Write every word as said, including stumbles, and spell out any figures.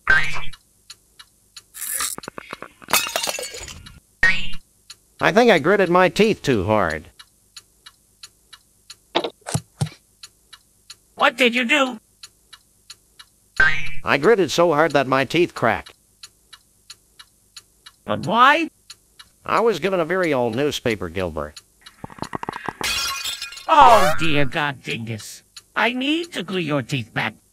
I think I gritted my teeth too hard. What did you do? I gritted so hard that my teeth cracked. But why? I was given a very old newspaper, Gilbert. Oh, dear God, Dingus. I need to glue your teeth back